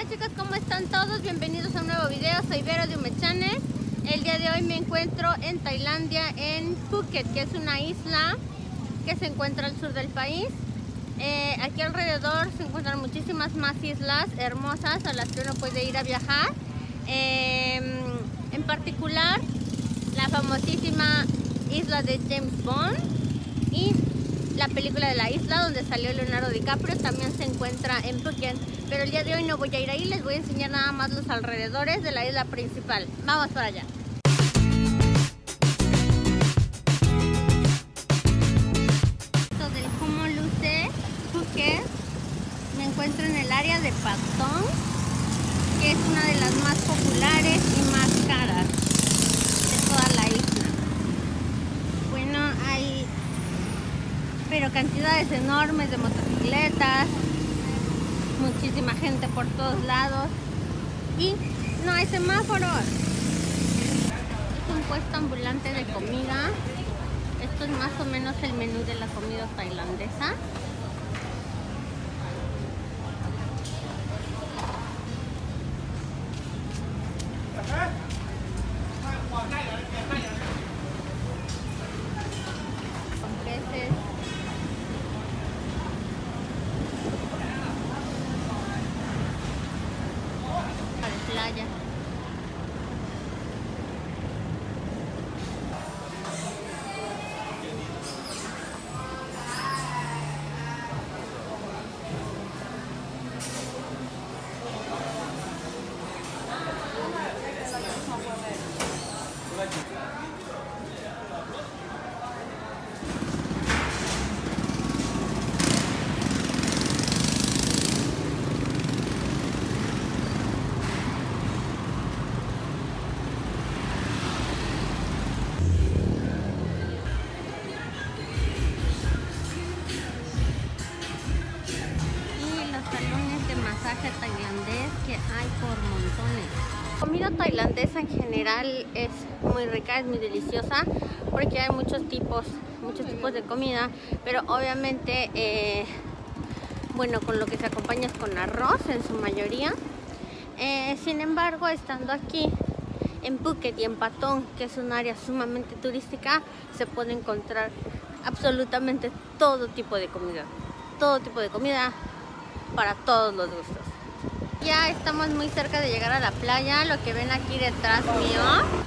Hola chicos, ¿cómo están todos? Bienvenidos a un nuevo video, soy Vero de Umechanes. El día de hoy me encuentro en Tailandia, en Phuket, que es una isla que se encuentra al sur del país. Aquí alrededor se encuentran muchísimas más islas hermosas a las que uno puede ir a viajar. En particular, la famosísima isla de James Bond y la película de la isla donde salió Leonardo DiCaprio también se encuentra en Phuket. Pero el día de hoy no voy a ir ahí, les voy a enseñar nada más los alrededores de la isla principal. Vamos para allá. Esto del cómo luce Phuket. Me encuentro en el área de Patong, que es una de las más populares y más caras de toda la isla. Bueno, hay pero cantidades enormes de motocicletas, muchísima gente por todos lados y no hay semáforos. Es un puesto ambulante de comida. Esto es más o menos el menú de la comida tailandesa. Con peces, playa. Tailandés que hay por montones. La comida tailandesa en general es muy rica, es muy deliciosa porque hay muchos tipos de comida, pero obviamente bueno, con lo que se acompaña es con arroz en su mayoría. Sin embargo, estando aquí en Phuket y en Patong, que es un área sumamente turística, se puede encontrar absolutamente todo tipo de comida para todos los gustos. Ya estamos muy cerca de llegar a la playa. Lo que ven aquí detrás mío,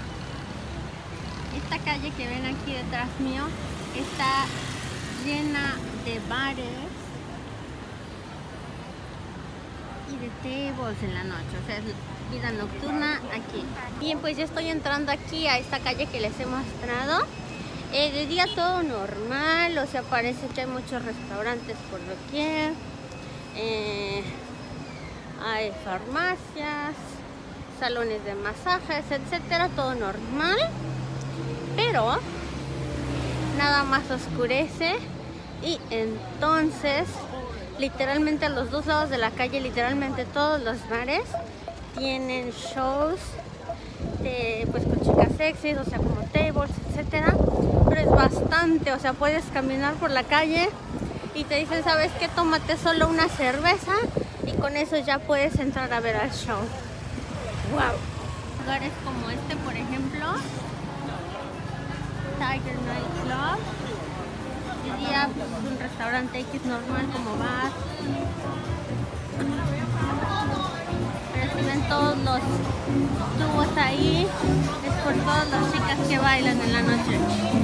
esta calle que ven aquí detrás mío está llena de bares y de tables en la noche, o sea, es vida nocturna aquí. Bien, pues ya estoy entrando aquí a esta calle que les he mostrado. De día todo normal, o sea, parece que hay muchos restaurantes por doquier. Hay farmacias, salones de masajes, etcétera, todo normal, pero nada más oscurece y entonces literalmente a los dos lados de la calle, literalmente todos los bares tienen shows de, pues, con chicas sexys, o sea, como tables, etcétera, pero es bastante, o sea, puedes caminar por la calle y te dicen, ¿sabes qué? Tómate solo una cerveza y con eso ya puedes entrar a ver al show. ¡Wow! Lugares como este, por ejemplo, Tiger Night Club. De día, pues, un restaurante X normal como bar. Pero si ven todos los tubos ahí, es por todas las chicas que bailan en la noche.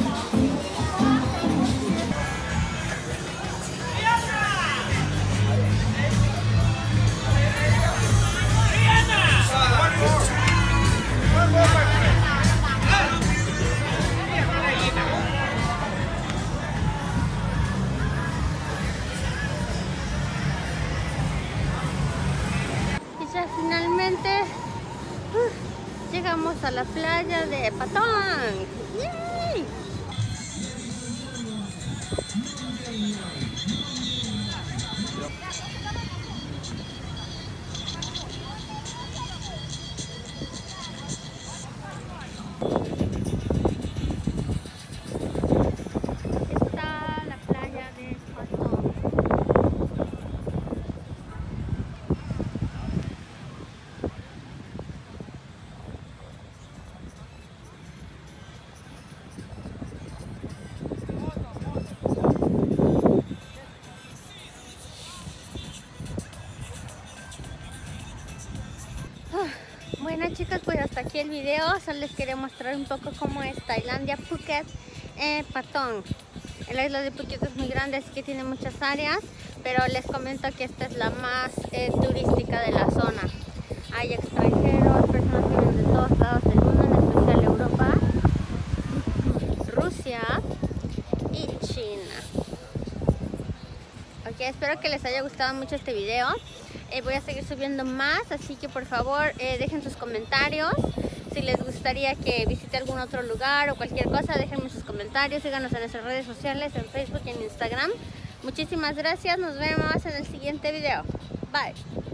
Y ya finalmente llegamos a la playa de Patong. ¡Yay! Bueno chicos, pues hasta aquí el video. Solo les quería mostrar un poco cómo es Tailandia, Phuket, Patong. La isla de Phuket es muy grande, así que tiene muchas áreas, pero les comento que esta es la más turística de la zona. Hay extranjeros, personas que vienen de todos lados del mundo, en especial Europa, Rusia y China. Ok, espero que les haya gustado mucho este video. Voy a seguir subiendo más, así que por favor dejen sus comentarios. Si les gustaría que visite algún otro lugar o cualquier cosa, déjenme sus comentarios. Síganos en nuestras redes sociales, en Facebook y en Instagram. Muchísimas gracias, nos vemos en el siguiente video. Bye.